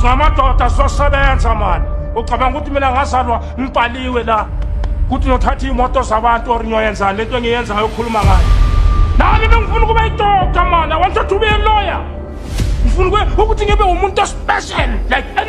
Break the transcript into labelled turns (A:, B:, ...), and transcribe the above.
A: Singamadoda sizosebenza mani. Ucabanga ukuthi mina ngazalwa ngibhaliwe la. Kuthi ngiyothatha imoto zabantu or ngiyoyenza lento engiyenzayo ukukhuluma ngayo. Nami bengifuna ukuba yidokta mani. I want to be a lawyer. Ngifuna ukuthi ngibe umuntu special like